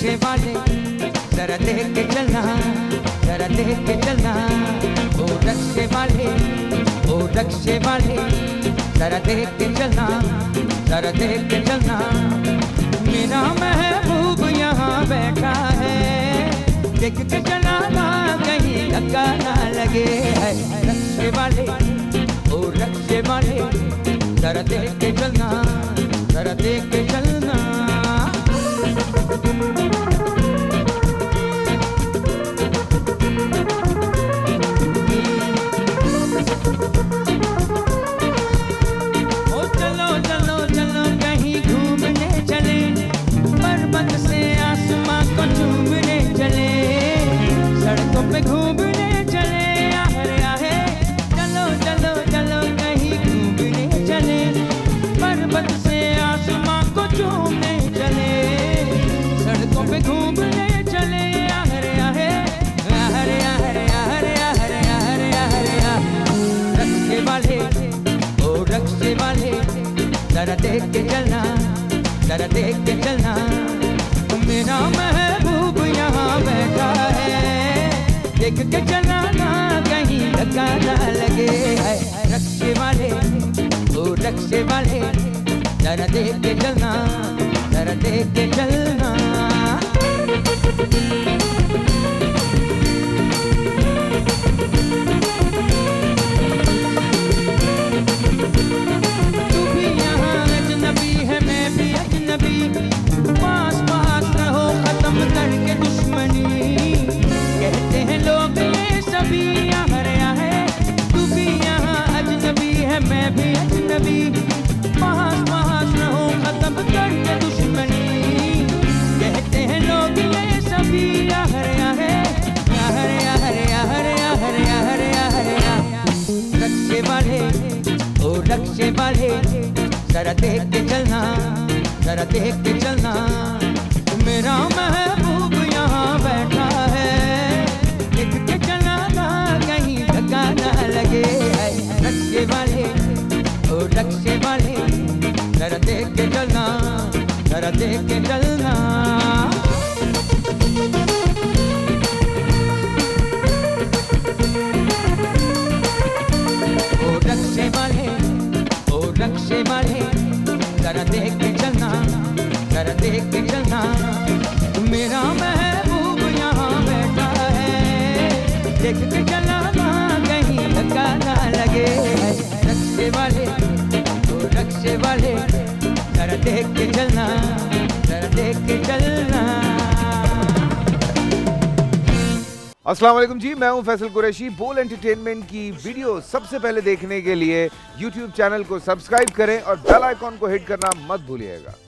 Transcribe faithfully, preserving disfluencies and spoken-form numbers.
रक्शे वाले जरा देख के चलना, जरा देख के चलना। ओ रक्शे वाले, ओ रक्शे वाले जरा देख के चलना, जरा देख के चलना। मेरा महबूब यहाँ बैठा है, देख के चलाना कहीं धक्का ना लगे। है रक्शे वाले, ओ रक्शे वाले जरा देख के चलना, जरा देख के चलना। ओ चलो चलो चलो कहीं घूमने चले, पर्वत से आसमां को चूमने चले, सड़कों पे घूमने चले। आहरे आहे चलो चलो चलो कहीं घूमने चले, पर्वत से आसमां को चूमने चले, सड़कों पे घूमने चले। आहरे आहे आहरे आहरे आहरे आहरे आहरे आहरे रक्शे वाले, ओ रक्शे वाले जरा देख के चलना, जरा देख के चलना। मेरा महबूब यहाँ बैठा है, देख के चलाना कहीं धक्का ना लगे। है रक्शे वाले, ओ रक्शे वाले जरा देख के चलना, जरा देख के चलना। तू भी यहाँ अजनबी है, मैं भी अजनबी, पास पास रहो खत्म करके दुश्मनी। कहते हैं लोग ये सभी आहरे आहे, तू भी यहाँ अजनबी है, मैं भी अजनबी, पास पास रहो खत्म करके दुश्मनी। कहते हैं लोग ये सभी आहरे आहे, आहरे आहरे आहरे आहरे आहरे आहरे। रक्शे वाले, ओ रक्शे वाले जरा देख के चलना, जरा देख के चलना। मेरा महबूब यहाँ बैठा है, देख के चलाना कहीं धक्का ना लगे। है रक्शे वाले, ओ रक्शे वाले जरा देख के चलना, जरा देख के चलना। ओ रक्शे वाले, ओ रक्शे वाले जरा देख के चलना, जरा देख के चलना। मेरा महबूब यहाँ बैठा है, देख के चलाना कहीं धक्का ना लगे। रक्शे वाले, ओ रक्शे वाले जरा देख के चलना, जरा देख के चलना। अस्सलाम वालेकुम जी, मैं हूं फैसल कुरैशी। बोल एंटरटेनमेंट की वीडियो सबसे पहले देखने के लिए यूट्यूब चैनल को सब्सक्राइब करें और बेल आइकॉन को हिट करना मत भूलिएगा।